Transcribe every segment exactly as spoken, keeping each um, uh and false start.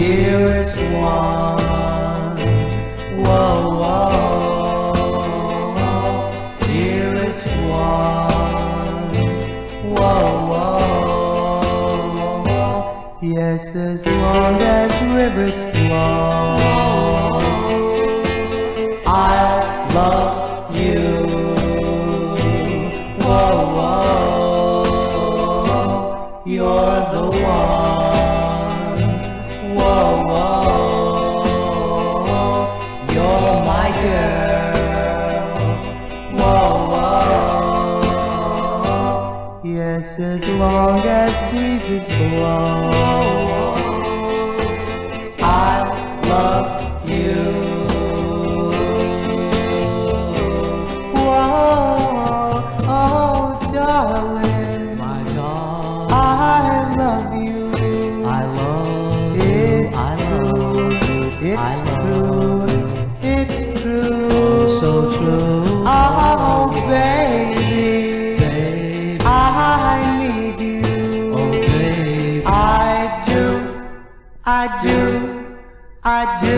dearest one. Whoa, whoa, dearest one. Whoa, whoa, yes, as long as rivers flow, I love you. Whoa, whoa, you're the one. Whoa, whoa, you're my girl. Whoa, whoa, yes, as long as breezes blow, I love you. Darling, my darling, I love you. I love you. It's I true. It's I true. It's true. Oh, so true. Oh, baby, baby, I need you. Oh, baby, I do. I do. I do.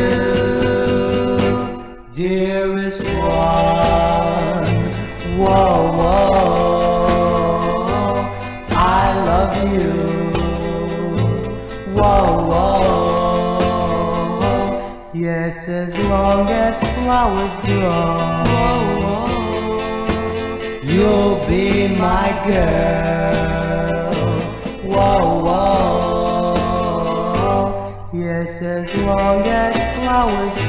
Dearest one. Whoa, whoa. You. Whoa, whoa, yes, as long as flowers grow, you'll be my girl. Whoa, whoa, yes, as long as flowers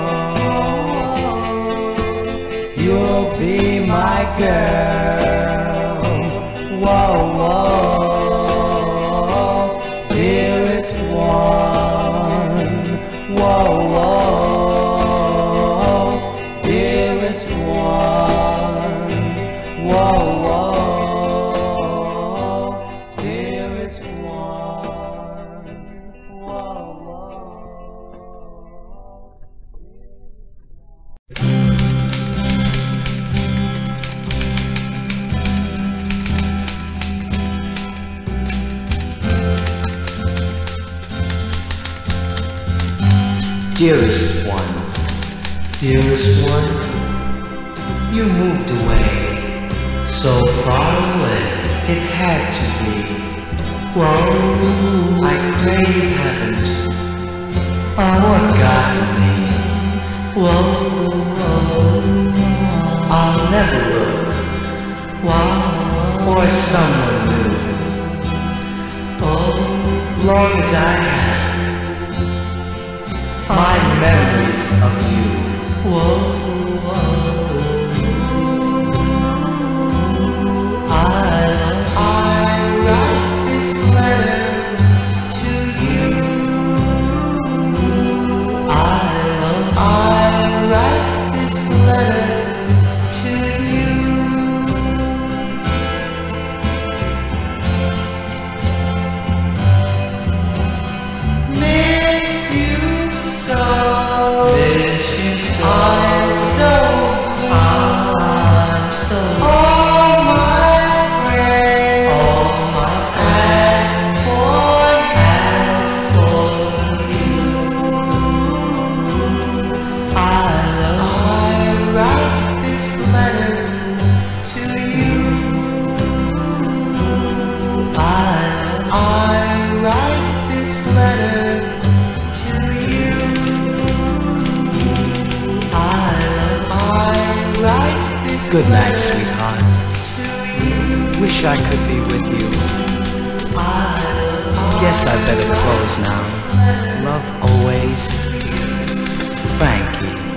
grow, you'll be my girl. Whoa, whoa, dearest one. Whoa, whoa, dearest one. Whoa, whoa, dearest one. Whoa, Dearest one, dearest one, you moved away, so far away, it had to be. Whoa, I pray you haven't forgotten me. Whoa, I'll never look for someone new, long as I have my memories of you. Whoa, whoa. I, I write this letter to you. I, I write this letter to you. Miss you so. Miss you so. I'm so blue. I'm so blue. All my friends, all my friends ask for ask for you. I love I write this letter to you. I I write this letter. Good night, sweetheart. Wish I could be with you. Guess I better close now. Love always, Frankie.